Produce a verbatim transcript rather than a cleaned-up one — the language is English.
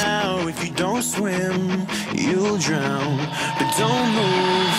now. If you don't swim, you'll drown. But don't move,